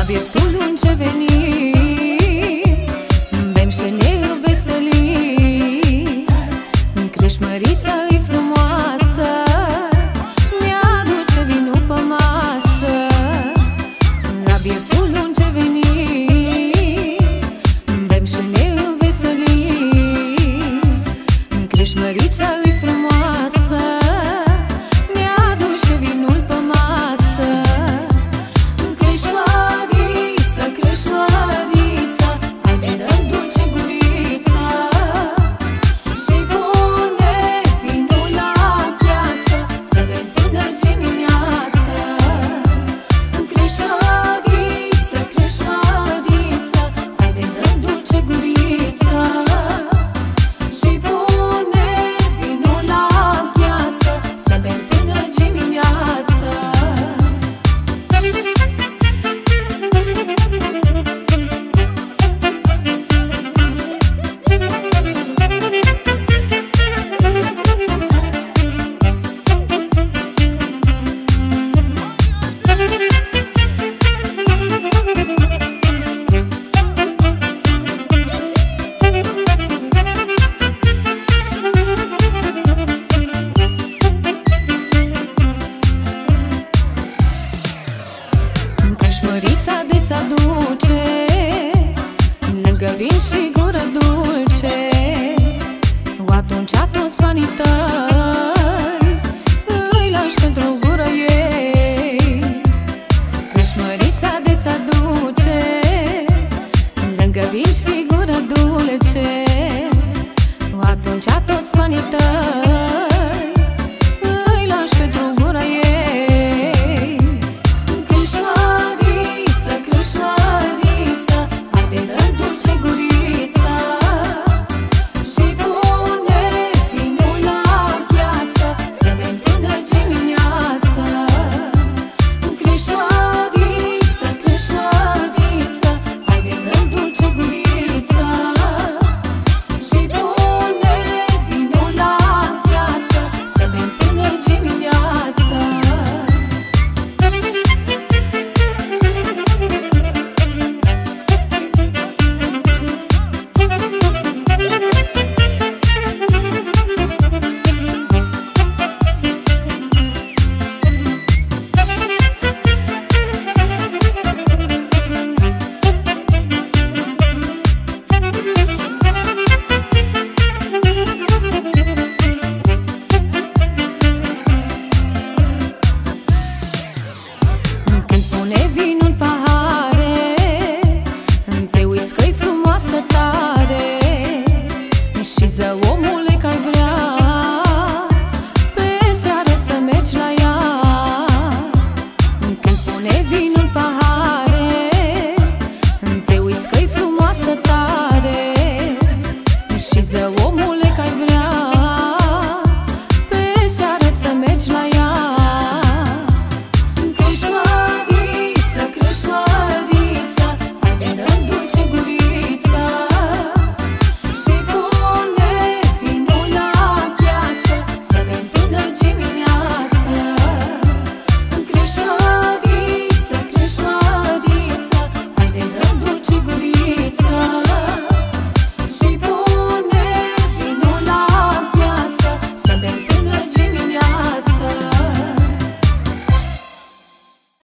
bieftul lung ce venim, bem și ne înveselim. Creșmărița-i frumoasă, ne aduce vinul pe masă. La bieftul lung ce venim, bem și ne înveselim. Creșmărița-i frumoasă, ne aduce vinul pe masă. Creșmăriță, creșmăriță, haide dă-mi dulce gurița și pune vinul la gheață, să bem până dimineață. Creșmăriță, creșmăriță, haide dă-mi dulce gurița și pune vinul la gheață, să bem până dimineață. Creșmărița de-ți aduce lângă vin și gură dulce. Atunci toți banii tăi îi lași pentru gură ei. Creșmărița de-ți aduce lângă vin și gură dulce. Atunci toți banii tăi îi lași pentru gură ei. Creșmăriță, creșmăriță, haide dă-mi dulce gurița și pune vinul la gheață, să bem până dimineață. Creșmăriță, creșmăriță, haide dă-mi dulce gurița și pune vinul la gheață, să bem până dimineață. Când pune vinul în pahare, te uiți că-i frumoasă tare și ză omule că-ai vrea pe seară să mergi la ea. Când pune vinul în pahare,